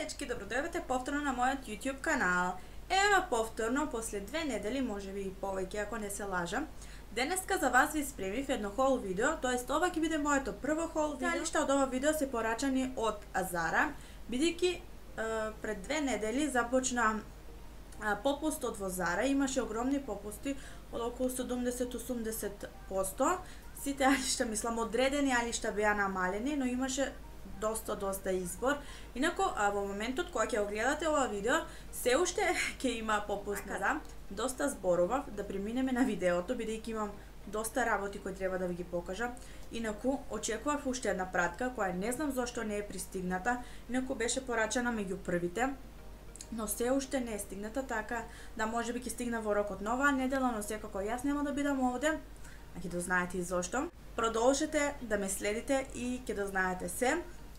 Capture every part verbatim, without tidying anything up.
дечки, добродојавте повторно на мојот YouTube канал. Ева повторно, после две недели, може би и повеќе ако не се лажам. Денеска за вас ви спремив едно хол видео, тоест ова ќе биде моето прво хол видео. Сталишта од ова видео се порачани од Zara, бидејќи пред две недели започна попустот во Zara, имаше огромни попусти од околу седумдесет до осумдесет проценти. Сите алишта, мислам, одредени алишта беа намалени, но имаше доста доста избор. Инаку во моментот кога ќе го гледате ова видео, се уште ќе има попуст на доста зборував да преминеме на видеото, бидејќи имам доста работи кои треба да ви ги покажам. Инаку очекував уште една пратка која не знам зошто не е пристигната, инаку беше порачана меѓу првите, но се уште не е стигната, така да можеби ќе стигна во рокот на оваа недела, но секако јас нема да бидам овде, а ќе да знаете и зошто. Продолжете да ме следите и ќе да знаете се.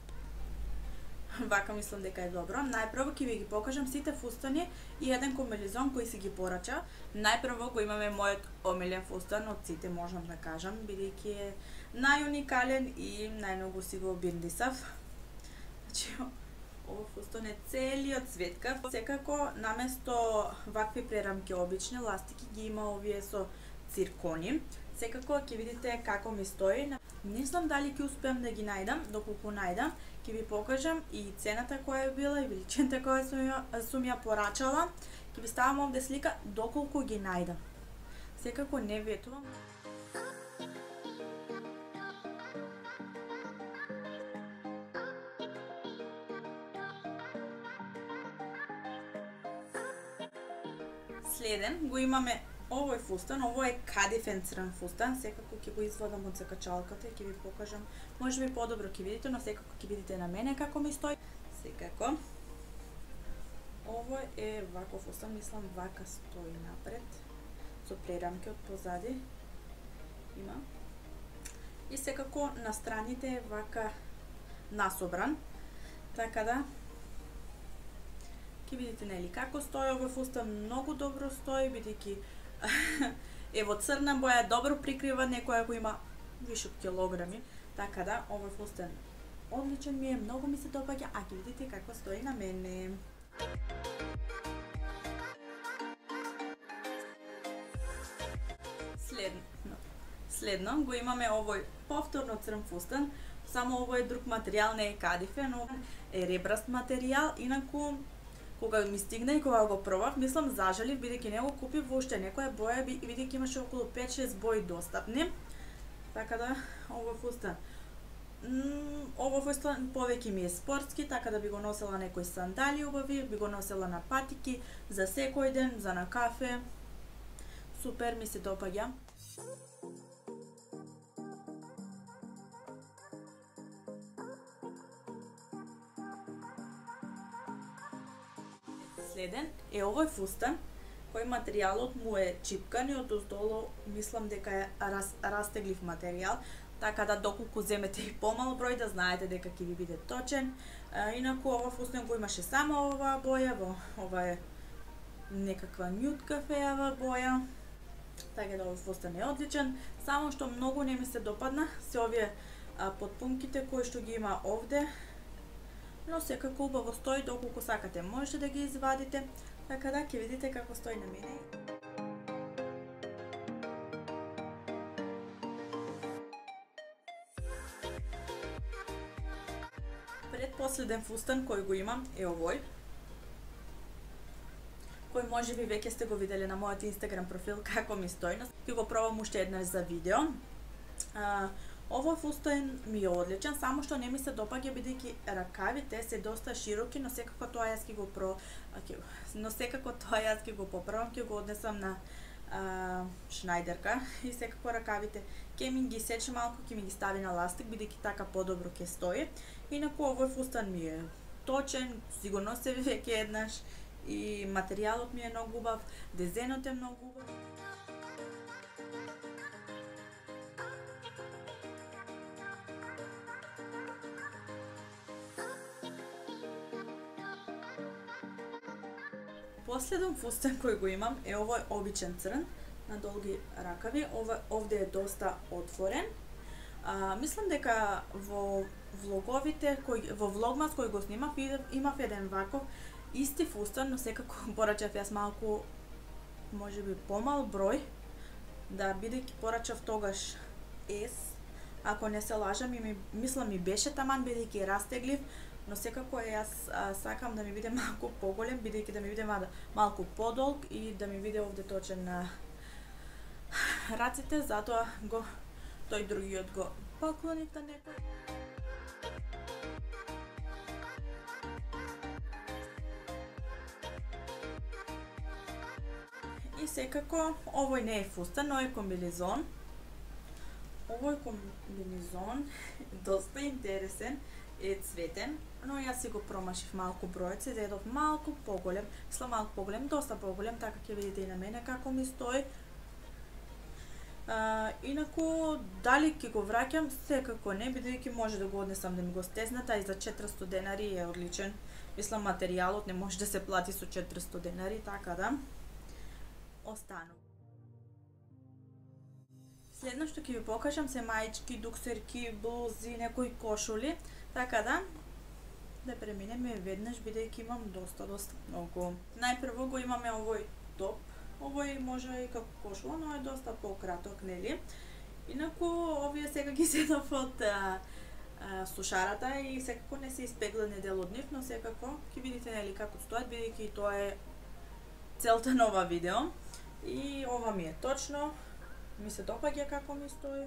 Вака мислам дека е добро. Најпрво ќе ви ги покажам сите фустани и еден комбинезон кој си ги порача. Најпрво го имаме мојот омилен фустан од сите, можам да кажам, бидејќи е најуникален и најмногу си го биндисав. Значи, овој фустан е целиот цветкав. Секако, наместо вакви прерамки обични, ластики ги има овие со циркони. Секако ќе видите како ми стои. Не знам дали ќе успеам да ги најдам, доколку најдам, ќе ви покажам и цената која е била и величината која сум ја, сум ја порачала. Ќе ви ставам овде слика доколку ги најдам. Секако не ветувам. Следен го имаме овој фустан, ово е кадифен црн фустан, секако ќе го извадам од закачалката и ќе ви покажам. Може би подобро ќе видите, но секако ќе видите на мене како ми стои. Секако. Ово е вако фустан, мислам вака стои напред, со прерамки од позади. Има. И секако на страните е вака насобран. Така да ќе видите нели како стои овој фустан, многу добро стои, бидејќи е во црна боја, добро прикрива некоја кој има више од килограми, така да овој фустан одличен ми е, многу ми се допаѓа, а ќе видите како стои на мене. Следно, следно го имаме овој повторно црн фустан, само овој е друг материјал, не е кадифен, овој е ребраст материјал, инаку кога ми стигна и кога го пробав, мислам зажалив, бидејќи не го купив во уште некоја боја, бидејќи имаше околу пет-шест бои достапни. Така да, овој фустан. Овој фустан повеќе ми е спортски, така да би го носела некои сандали убави, би го носела на патики, за секој ден, за на кафе. Супер, ми се допаѓа. Следен е овој фустан, кој материјалот му е чипкан и одоздолу мислам дека е раз, растеглив материјал, така да доколку земете и помал број да знаете дека ќе ви биде точен. А, инаку овој фустан го имаше само оваа боја, во ова е некаква нюд кафеава боја. Така да овој фустан е одличен, само што многу не ми се допадна се овие а, потпунките кои што ги има овде. Но секако убаво стои, доколку сакате можете да ги извадите, така да ќе видите како стои на мене. Предпоследен фустан кој го имам е овој, кој може би веќе сте го виделе на мојот Instagram профил како ми стои, но ќе го пробам уште еднаш за видео. А, Овој фустан ми е одличен, само што не ми се допаѓа бидејќи ракавите се доста широки, но секако тоа јас ќе го про но секако тоа јас ќе го поправам, ќе го однесам на а, шнајдерка и секако ракавите ќе ми ги сече малку, ќе ми ги стави на ластик бидејќи така подобро ќе стои. Инаку овој фустан ми е точен, сигурно се веќе еднаш и материјалот ми е многу убав, дизајнот е многу убав. Последен фустан кој го имам е овој обичен црн на долги ракави. Ова овде е доста отворен. А, мислам дека во влоговите кои во влогмас кој го снимав имав еден ваков исти фустан, но секако порачав јас малку можеби помал број, да бидејќи порачав тогаш S, ако не се лажам, и ми, мислам ми беше таман бидејќи растеглив, но секако јас а, сакам да ми биде малку поголем, бидејќи да ми биде малку подолг и да ми биде овде точен на раците, затоа го тој другиот го поклонив на некој. И секако, овој не е фустан, но е комбинезон. Овој комбинезон доста интересен, е цветен, но јас си го промашив малку бројот, се зедов малку поголем, мислам малку поголем, доста поголем, така ќе видите и на мене како ми стои. А, инаку, дали ќе го враќам, секако не, бидејќи може да го однесам да ми го стеснат, а и за четиристо денари е одличен. Мислам, материјалот не може да се плати со четиристо денари, така да остану. Следно што ќе ви покажам се маички, дуксерки, блузи, некои кошули, така да да преминеме веднаш, бидејќи имам доста, доста многу. Најпрво го имаме овој топ. Овој може и како кошула, но е доста пократок, нели? Инаку, овие сега ги седов од а, а, сушарата и секако не се испеглени дел од нив, но секако ќе видите, нели, како стоят, бидејќи тоа е целта на ова видео. И ова ми е точно, ми се допаѓа како ми стои.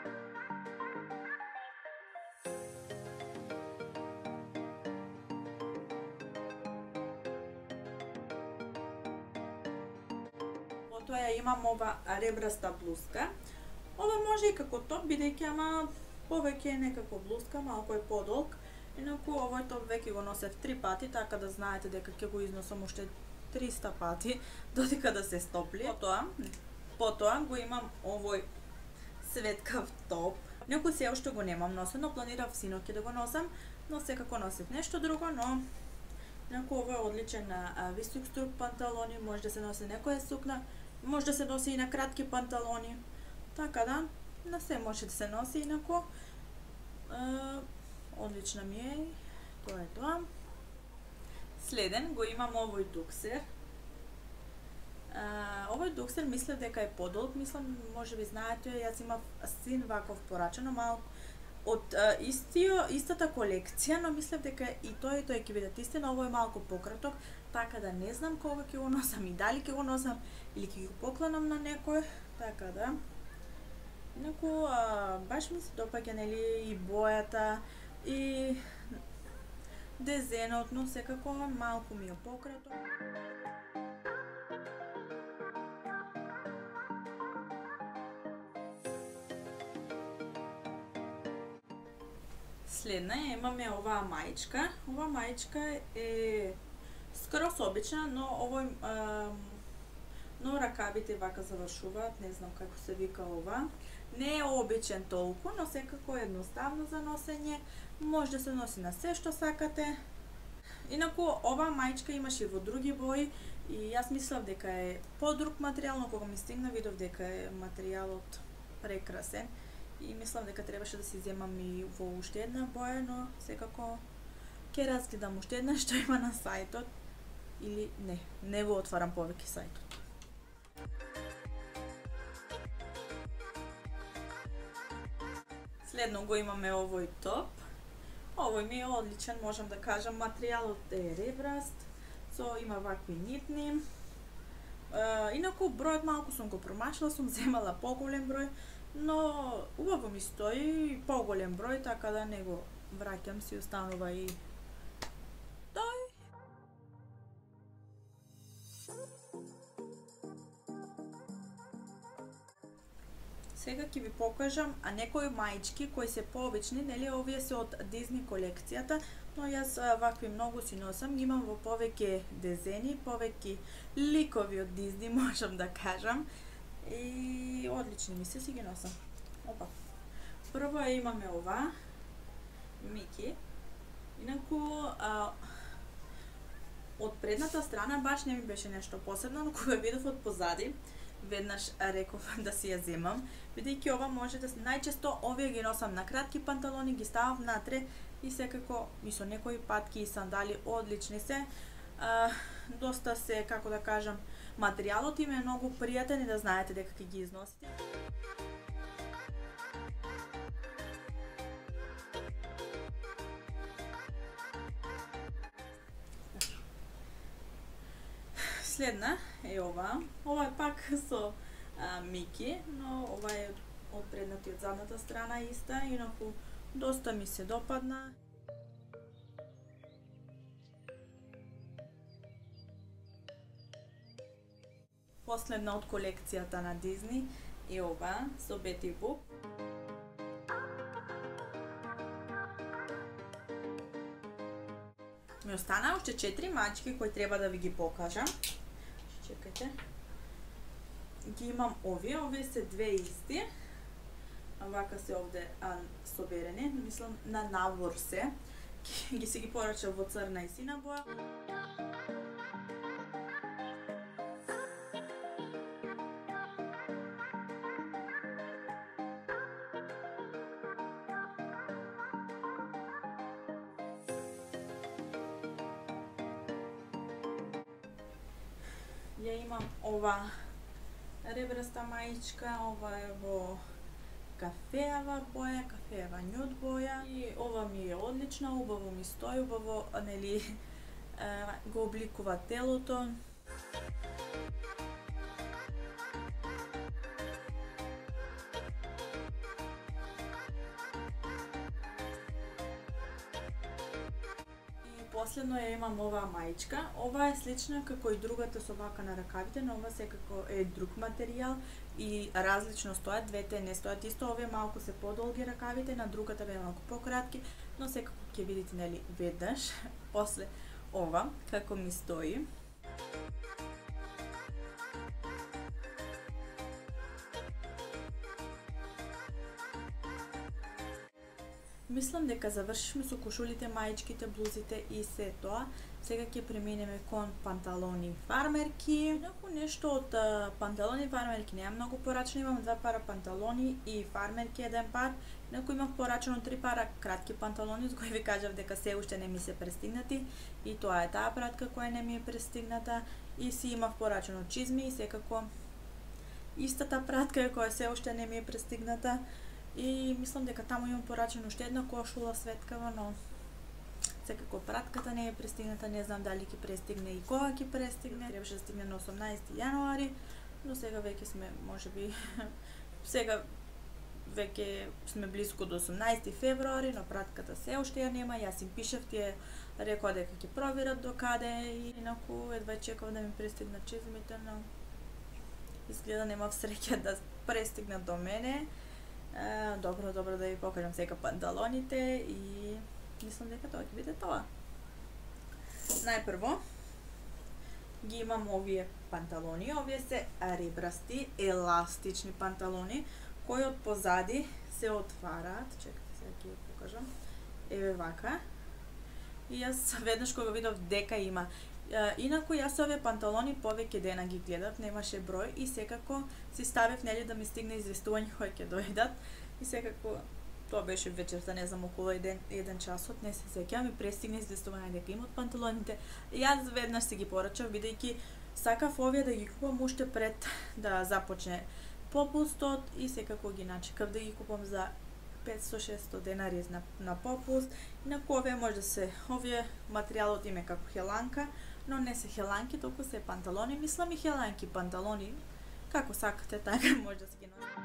Потоа ја имам ова ребраста блузка. Ова може и како топ, бидејќи ама повеќе е некако блузка, малку е подолг. Инаку овој топ веќе го носев три пати, така да знаете дека ќе го износам уште триста пати додека да се стопли. Потоа, потоа го имам овој светкав топ. Некој се уште го немам носено, планирав синоќ да го носам, но секако носев нешто друго, но некој ова е одличен на висок струк панталони, може да се носи некоја сукна, може да се носи и на кратки панталони. Така да, на се може да се носи инако. Е, одлична ми е, тоа е тоа. Следен го имам овој дуксер. А, овој дуксер мислев дека е подолг, мислам, може би знаете, јас имав син ваков порачено, малку од а, истио, истата колекција, но мислев дека и тој и тој ќе бидат исти, но овој е малку пократок, така да не знам кога ќе го носам и дали ќе го носам или ќе го поклонам на некој, така да. Инаку, а, баш ми се допаѓа, нели, и бојата, и дезенот, но секако малку ми е пократок. Следна имаме оваа маичка. Ова маичка е скрос обична, но овој а, но ракавите вака завршуваат, не знам како се вика ова. Не е обичен толку, но секако е едноставно за носење. Може да се носи на се што сакате. Инаку ова маичка имаше и во други бои и јас мислев дека е подруг материјал, но кога ми стигна видов дека е материјалот прекрасен и мислам дека требаше да си земам и во уште една боја, но секако ќе разгледам уште една што има на сајтот или не, не го отварам повеќе сајтот. Следно го имаме овој топ. Овој ми е одличен, можам да кажам, материјалот е ребраст, со има вакви нитни. Е, инаку бројот малку сум го промашила, сум земала поголем број, но убаво ми стои поголем број, така да не го враќам, си останува и тој. Сега ќе ви покажам а некои маички кои се пообични, нели, овие се од Дизни колекцијата, но јас вакви многу си носам, ги имам во повеќе дезени, повеќе ликови од Дизни, можам да кажам. И одлични ми се, си ги носам. Опа. Прво имаме ова Мики. Инаку а, од предната страна баш не ми беше нешто посебно, но кога видов од позади, веднаш реков да си ја земам, бидејќи ова може да најчесто овие ги носам на кратки панталони, ги ставам внатре и секако и со некои патки и сандали одлични се. А, доста се, како да кажам, материјалот им е многу пријатен и да знаете дека ќе ги износите. Следна е ова. Ова е пак со а, Мики, но ова е од предната и од задната страна иста, инаку доста ми се допадна. Последна од колекцијата на Дизни е ова со Бети Буп. Ми остана уште четири мачки кои треба да ви ги покажам. Чекајте. Ги имам овие, овие се две исти. Вака се овде а, соберени, мислам на набор се. Ги се ги порачав во црна и сина боја. Ја имам ова ребраста маичка, ова е во кафеава боја, кафеава нюд боја и ова ми е одлична, убаво ми стои, убаво, нели, го обликува телото. Последно ја имам оваа маичка. Ова е слична како и другата со вака на ракавите, но ова секако е друг материјал и различно стојат, двете не стојат исто, овие малку се подолги ракавите, на другата бе малку пократки, но секако ќе видите, нели, веднаш после ова како ми стои. Мислам дека завршивме со кошулите, маичките, блузите и се тоа. Сега ќе преминеме кон панталони фармерки. Инаку нешто од панталони фармерки не е многу порачено. Имам два пара панталони и фармерки еден пар. Инаку имав порачено три пара кратки панталони, за кои ви кажав дека се уште не ми се пристигнати. И тоа е таа пратка која не ми е пристигната. И си имав порачено чизми и секако истата пратка која се уште не ми е пристигната. И мислам дека таму имам порачено уште една кошула светкава, но секако пратката не е пристигната, не знам дали ќе пристигне и кога ќе пристигне. Требаше да стигне на осумнаесети јануари, но сега веќе сме, можеби, сега веќе сме близко до осумнаесети февруари, но пратката се уште ја нема. Јас им пишав, тие рекоа дека ќе проверат до каде и инаку едва чекав да ми пристигнат чизмите, но изгледа немав среќа да пристигнат до мене. Добро, добро да ви покажам сега панталоните и мислам дека тоа ќе биде тоа. Најпрво ги имам овие панталони, овие се ребрасти, еластични панталони кои од позади се отвараат. Чекайте сега ќе ви покажам. Еве вака. И јас веднаш кога видов дека има. Инаку јас овие панталони повеќе дена ги гледав, немаше број и секако си ставив, нели, да ми стигне известување кои ќе дојдат и секако тоа беше вечерта, не знам, околу еден, еден часот, не се сеќавам, ми пристигне известување дека имат панталоните. И јас веднаш си ги порачав, бидејќи сакав овие да ги купам уште пред да започне попустот и секако ги начекав да ги купам за петсто-шестсто денари на, на попуст. Инаку овие може да се, овие материјалот им е како хеланка, но не се хеланки, толку се панталони, мислам и хеланки панталони, како сакате, така може да се ги носите.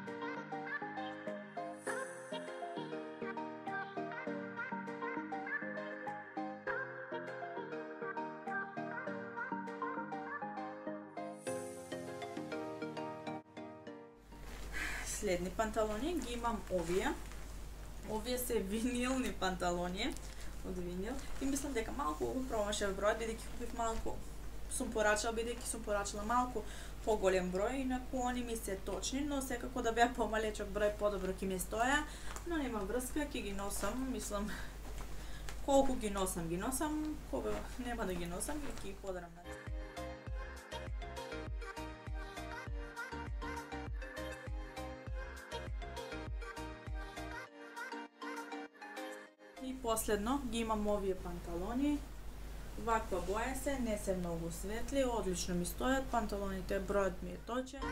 Следни панталони ги имам овие. Овие се винилни панталони од винил и мислам дека малку промашав број, бидејќи купив малку, сум порачала, бидејќи сум порачала малку поголем број, инаку они ми се точни, но секако да беа помалечок број подобро ќе ми стоја, но нема врска, ќе ги носам, мислам колку ги носам, ги носам, кога нема да ги носам и ќе ги подарам на последно ги имам овие панталони. Ваква боја се, не се многу светли, одлично ми стојат, панталоните бројот ми е точен.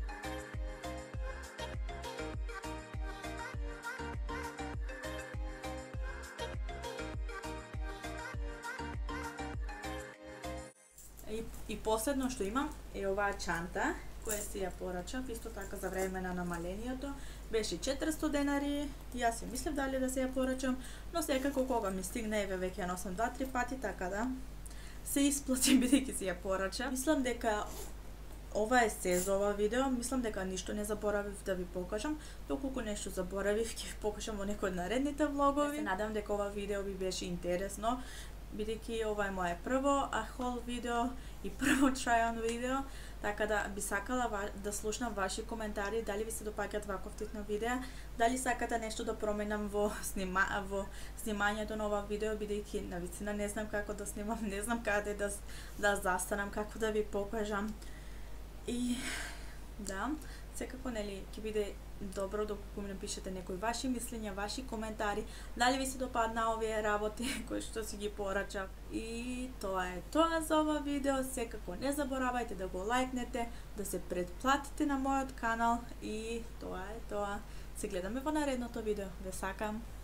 И, и последно што имам е оваа чанта, која си ја порачав, исто така за време на намалението. Беше четиристо денари, јас си мислев дали да се ја порачам, но секако кога ми стигне, еве веќе ја носам два-три пати, така да се исплати бидејќи си ја порачам. Мислам дека ова е се за ова видео, мислам дека ништо не заборавив да ви покажам, доколку нешто заборавив ќе ви покажам во некој од наредните влогови. Се надам дека ова видео ви беше интересно, бидејќи ова е моје прво хол видео и прво try-on видео, така да би сакала да слушнам ваши коментари, дали ви се допаѓаат ваков тип на видеа, дали сакате нешто да променам во снима во снимањето на ова видео, бидејќи навистина не знам како да снимам, не знам каде да да застанам, како да ви покажам. И да, секако нели ќе биде добро доколку ми напишете некои ваши мислења, ваши коментари, дали ви се допадна овие работи кои што си ги порачав. И тоа е тоа за ова видео. Секако не заборавајте да го лајкнете, да се претплатите на мојот канал и тоа е тоа. Се гледаме во наредното видео. Ве сакам!